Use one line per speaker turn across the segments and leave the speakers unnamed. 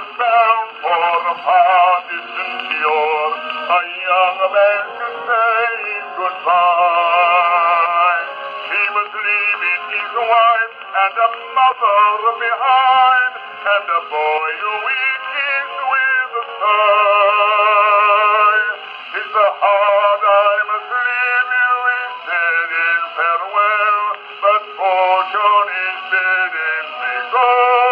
was bound for the far distant shore. A young man to say goodbye. He was leaving his wife and a mother behind, and a boy who he kissed with a sigh. It's a hard I must leave you, he said in farewell, but fortune is bidding me go.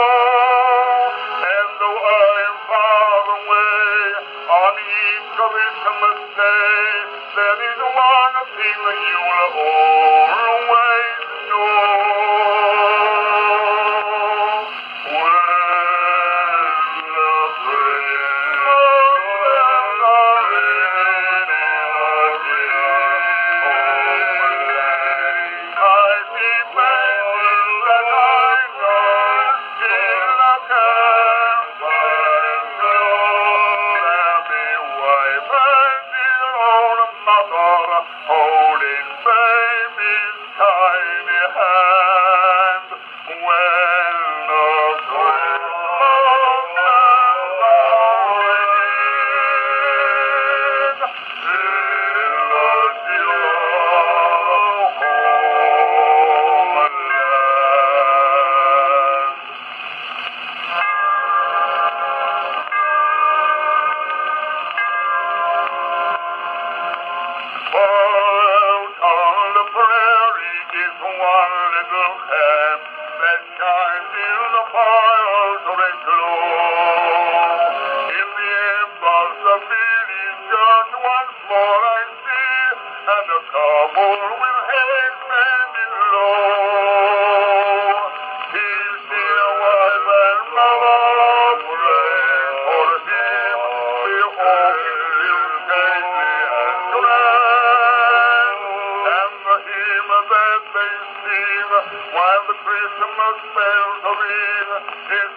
And though I'm far away on each Christmas Day, there is one thing you'll always know. Holding baby's tiny hand when the Christmas one little camp that shines in the fire's red glow. In the embers the village church once more I see, and a couple with heads bending low. He'll see a wife and mother praying for him, behold him still stately and grand, and the hymn that they sing while the Christmas bells are ring is